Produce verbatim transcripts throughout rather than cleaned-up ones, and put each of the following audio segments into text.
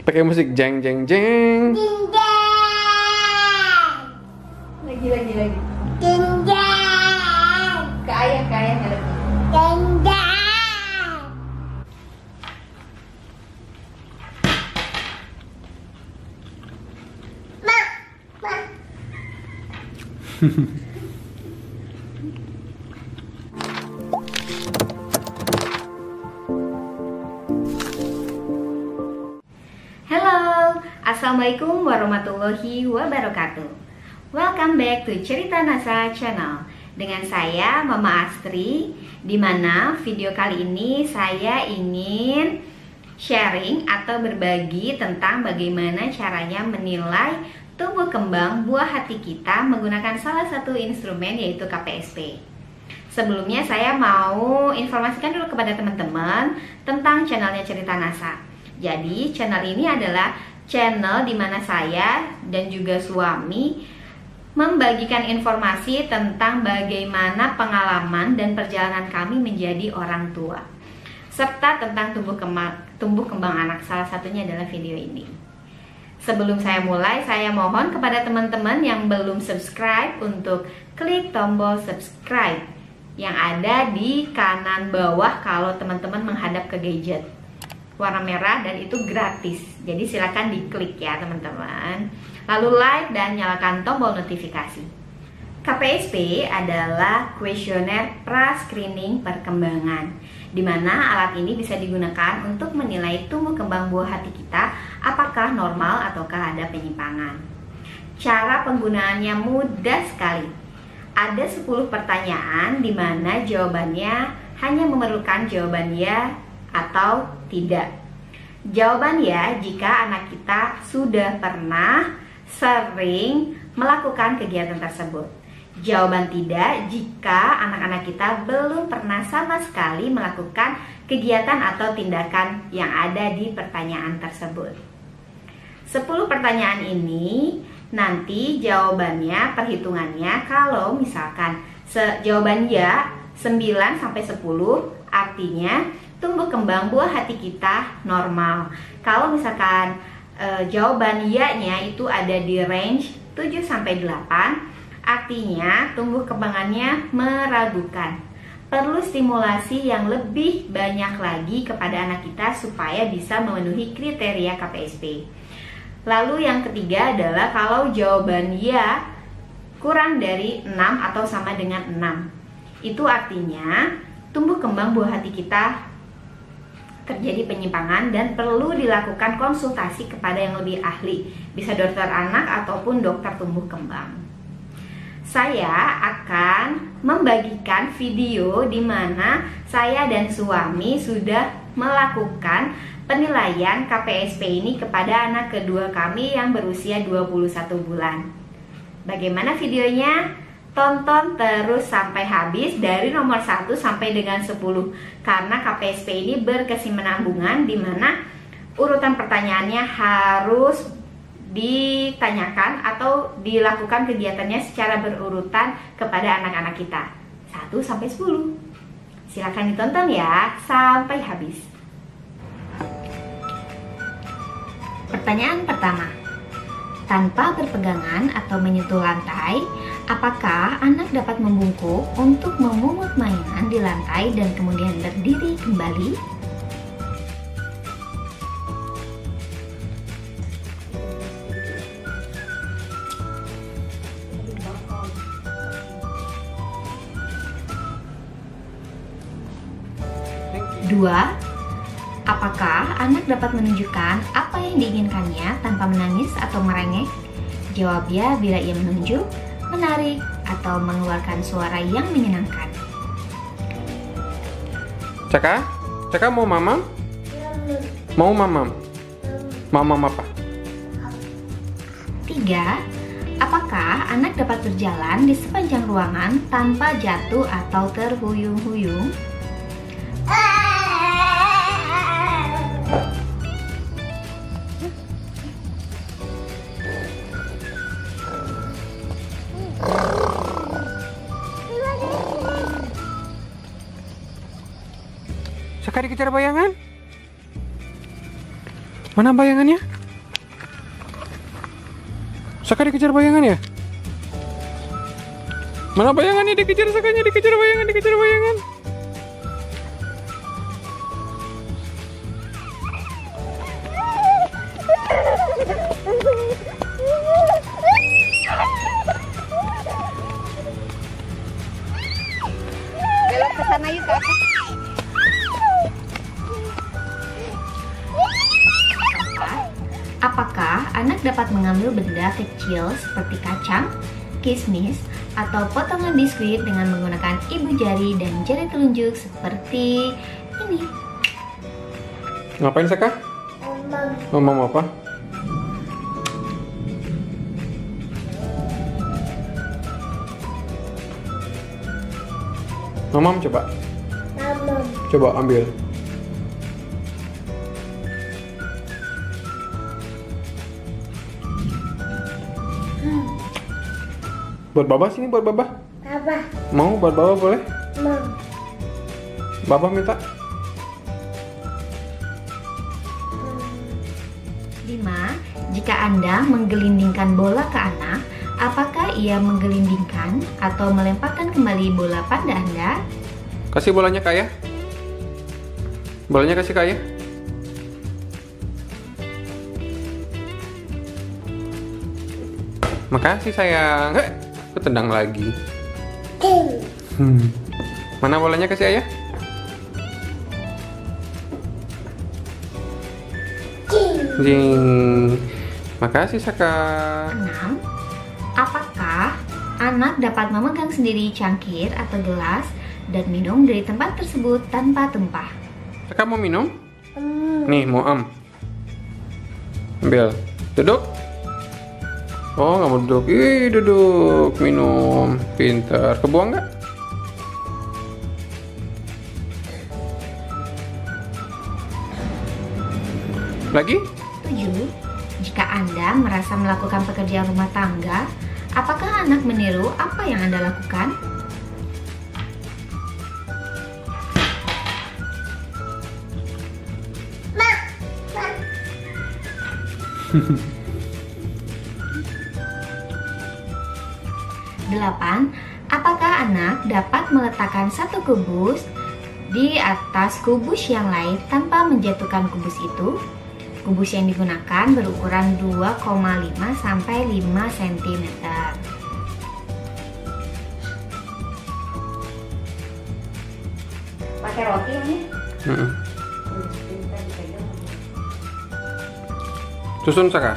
Pakai musik jeng jeng jeng. Jeng jeng. Lagi lagi lagi. Jeng jeng. Ke ayah ke ayah lagi. Jeng jeng. Ma, ma. Halo, assalamualaikum warahmatullahi wabarakatuh. Welcome back to Cerita Nasa Channel. Dengan saya Mama Astri, di mana video kali ini saya ingin sharing atau berbagi tentang bagaimana caranya menilai tumbuh kembang buah hati kita menggunakan salah satu instrumen, yaitu K P S P. Sebelumnya saya mau informasikan dulu kepada teman-teman tentang channelnya Cerita Nasa. Jadi channel ini adalah channel di mana saya dan juga suami membagikan informasi tentang bagaimana pengalaman dan perjalanan kami menjadi orang tua, serta tentang tumbuh kembang, tumbuh kembang anak. Salah satunya adalah video ini. Sebelum saya mulai, saya mohon kepada teman-teman yang belum subscribe untuk klik tombol subscribe yang ada di kanan bawah kalau teman-teman menghadap ke gadget. Warna merah dan itu gratis. Jadi silakan diklik ya teman-teman. Lalu like dan nyalakan tombol notifikasi. K P S P adalah kuesioner pra-screening perkembangan, di mana alat ini bisa digunakan untuk menilai tumbuh kembang buah hati kita apakah normal ataukah ada penyimpangan. Cara penggunaannya mudah sekali. Ada sepuluh pertanyaan di mana jawabannya hanya memerlukan jawaban ya atau tidak. Jawaban ya jika anak kita sudah pernah sering melakukan kegiatan tersebut. Jawaban tidak jika anak-anak kita belum pernah sama sekali melakukan kegiatan atau tindakan yang ada di pertanyaan tersebut. sepuluh pertanyaan ini nanti jawabannya, perhitungannya kalau misalkan jawaban ya sembilan sampai sepuluh, artinya tumbuh kembang buah hati kita normal. Kalau misalkan e, jawaban ya-nya itu ada di range tujuh sampai delapan, artinya tumbuh kembangannya meragukan. Perlu stimulasi yang lebih banyak lagi kepada anak kita supaya bisa memenuhi kriteria K P S P. Lalu yang ketiga adalah kalau jawaban ya kurang dari enam atau sama dengan enam. Itu artinya tumbuh kembang buah hati kita terjadi penyimpangan dan perlu dilakukan konsultasi kepada yang lebih ahli, bisa dokter anak ataupun dokter tumbuh kembang. Saya akan membagikan video di mana saya dan suami sudah melakukan penilaian K P S P ini kepada anak kedua kami yang berusia dua puluh satu bulan. Bagaimana videonya? Tonton terus sampai habis dari nomor satu sampai dengan sepuluh, karena K P S P ini berkesinambungan di mana urutan pertanyaannya harus ditanyakan atau dilakukan kegiatannya secara berurutan kepada anak-anak kita satu sampai sepuluh. Silakan ditonton ya sampai habis. Pertanyaan pertama. Tanpa berpegangan atau menyentuh lantai, apakah anak dapat membungkuk untuk memungut mainan di lantai dan kemudian berdiri kembali? Dua, apakah anak dapat menunjukkan apa yang diinginkannya tanpa menangis atau merengek? Jawab ya bila ia menunjuk, menarik, atau mengeluarkan suara yang menyenangkan. Caka? Caka mau mamam? Mau mamam? Mamam apa? Tiga, apakah anak dapat berjalan di sepanjang ruangan tanpa jatuh atau terhuyung-huyung? Caka dikejar bayangan? Mana bayangannya? Saka dikejar bayangan ya? Mana bayangannya? Dikejar Sakanya, dikejar bayangan, dikejar bayangan. Belok ke sana yuk, Kak. Apakah anak dapat mengambil benda kecil seperti kacang, kismis, atau potongan biskuit dengan menggunakan ibu jari dan jari telunjuk seperti ini? Ngapain Saka? Mama. Mama apa? Mamam coba. Mama. Coba ambil. Buat Baba sini, buat Baba. Papa. Mau buat Baba boleh? Mama. Baba minta. lima. Jika Anda menggelindingkan bola ke anak, apakah ia menggelindingkan atau melemparkan kembali bola pada Anda? Kasih bolanya ke Ayah. Bolanya kasih ke Ayah. Makasih sayang. Heh, ketendang lagi. Ting. Hmm. Mana bolanya kasih Ayah? Ting. Jing. Makasih Saka. enam. Apakah anak dapat memegang sendiri cangkir atau gelas dan minum dari tempat tersebut tanpa tumpah? Saka mau minum? Hmm. Nih, mau am. Ambil. Duduk. Oh, nggak mau duduk. Ih, duduk. Minum. Pintar. Kebuang nggak? Lagi? tujuh. Jika Anda merasa melakukan pekerjaan rumah tangga, apakah anak meniru apa yang Anda lakukan? Ma. Ma. delapan. Apakah anak dapat meletakkan satu kubus di atas kubus yang lain tanpa menjatuhkan kubus itu? Kubus yang digunakan berukuran dua koma lima sampai lima sentimeter. Pakai roti ini? Mm-mm. Susun Saka.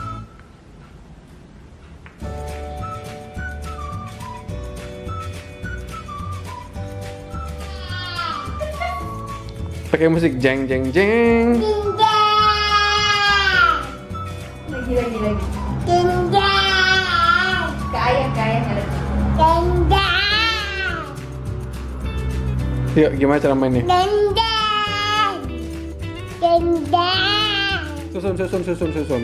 Pakai musik jeng jeng jeng. Lagi lagi lagi. Tinggal. Ke ayah ke ayah ada. Tinggal. Yuk, gimana cara mainnya? Tinggal. Tinggal. Susun susun susun susun.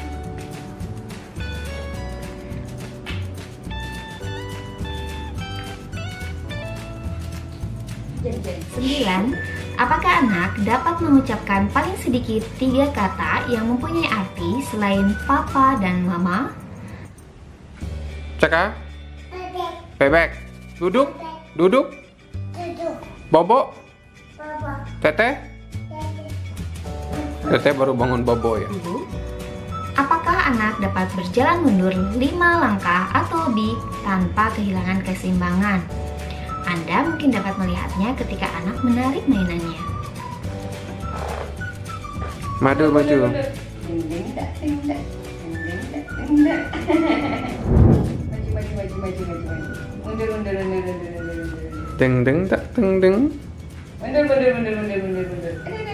sembilan. Apakah anak dapat mengucapkan paling sedikit tiga kata yang mempunyai arti selain papa dan mama? Caka, Bebek. bebek. Duduk, duduk. Duduk. Bobo, Papa. teteh. Bebek. Teteh baru bangun bobo ya. Ibu, apakah anak dapat berjalan mundur lima langkah atau lebih tanpa kehilangan keseimbangan? Anda mungkin dapat melihatnya ketika anak menarik mainannya. Madu maju. Maju, maju, maju, maju, maju. Mundur, mundur, mundur, mundur, mundur, mundur. Deng deng tak deng deng. Mundur, mundur, mundur, mundur, mundur, mundur.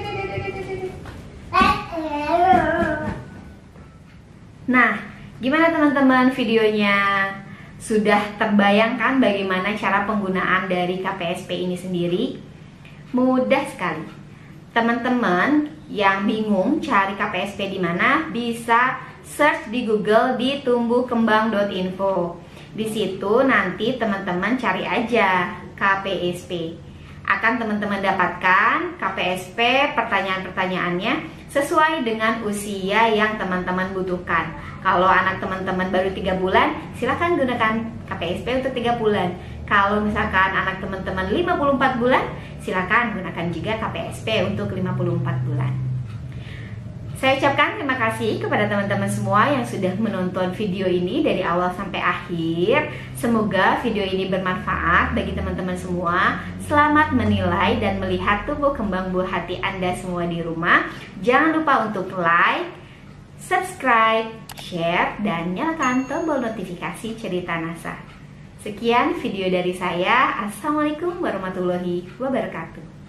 Nah, gimana teman-teman videonya? Sudah terbayangkan bagaimana cara penggunaan dari K P S P ini sendiri? Mudah sekali. Teman-teman yang bingung cari K P S P di mana, bisa search di Google di tumbuh kembang dot info. Di situ nanti teman-teman cari aja K P S P. Akan teman-teman dapatkan K P S P, pertanyaan-pertanyaannya sesuai dengan usia yang teman-teman butuhkan. Kalau anak teman-teman baru tiga bulan, silakan gunakan K P S P untuk tiga bulan. Kalau misalkan anak teman-teman lima puluh empat bulan, silakan gunakan juga K P S P untuk lima puluh empat bulan. Saya ucapkan terima kasih kepada teman-teman semua yang sudah menonton video ini dari awal sampai akhir. Semoga video ini bermanfaat bagi teman-teman semua. Selamat menilai dan melihat tumbuh kembang buah hati Anda semua di rumah. Jangan lupa untuk like, subscribe, share, dan nyalakan tombol notifikasi Cerita Nasa. Sekian video dari saya. Assalamualaikum warahmatullahi wabarakatuh.